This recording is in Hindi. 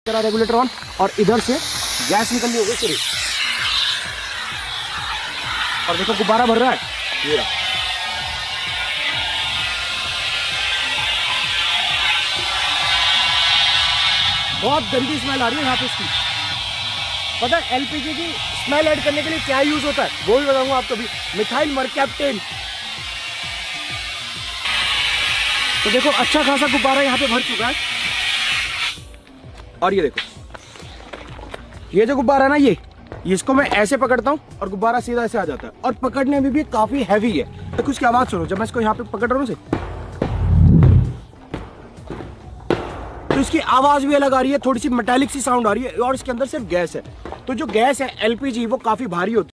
रेगुलेटर ऑन और इधर से गैस निकलनी होगी सिर्फ। और देखो गुब्बारा भर रहा है, ये रहा। बहुत गंदी स्मेल आ रही है यहाँ पे इसकी। पता है एलपीजी की स्मेल ऐड करने के लिए क्या यूज होता है, वो भी बताऊंगा आपको भी, मिथाइल मरकैप्टेन। तो देखो अच्छा खासा गुब्बारा यहाँ पे भर चुका है। और ये देखो, ये जो गुब्बारा है ना, ये इसको मैं ऐसे पकड़ता हूँ और गुब्बारा सीधा ऐसे आ जाता है, और पकड़ने में भी काफी हैवी है। तो कुछ की आवाज सुनो, जब मैं इसको यहाँ पे पकड़ रहा हूँ तो इसकी आवाज भी अलग आ रही है, थोड़ी सी मेटालिक सी साउंड आ रही है, और इसके अंदर सिर्फ गैस है। तो जो गैस है एलपीजी, वो काफी भारी होती है।